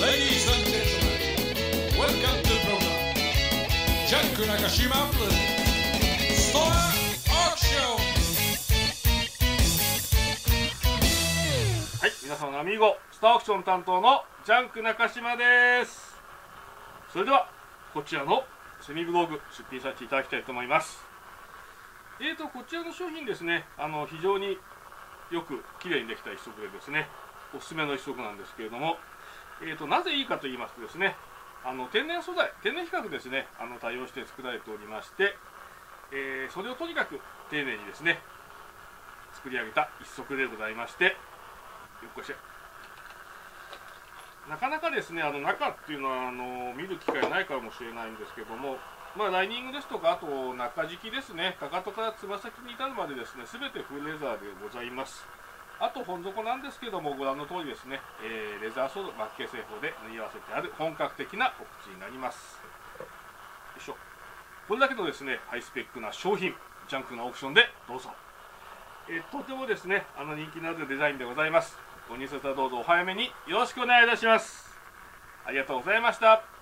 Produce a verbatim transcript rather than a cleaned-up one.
Ladies and gentlemen, welcome to the program. ジャンク中島プレゼンツストアオークション。 はい、皆様のアミーゴスターオークション担当のジャンク中島です。それではこちらのセミブログ出品させていただきたいと思います。えーとこちらの商品ですね、あの非常によくきれいにできた一足でですね、おすすめの一足なんですけれども、えーとなぜいいかと言いますとですね、あの天然素材、天然皮革ですね、あの対応して作られておりまして、えー、それをとにかく丁寧にですね作り上げた一足でございまして、よっこいしょ。なかなかですね、あの中っていうのはあの見る機会ないかもしれないんですけども、まあ、ライニングですとか、あと中敷きですね、かかとからつま先に至るまでですね、すべてフルレザーでございます。あと本底なんですけども、ご覧の通りですね、えー、レザーソード、マッケー製法で縫い合わせてある本格的なお口になります。よいしょ。これだけのですね、ハイスペックな商品、ジャンクなオプションでどうぞ。えー、とてもですね、あの人気のあるデザインでございます。ご入札はどうぞお早めによろしくお願いいたします。ありがとうございました。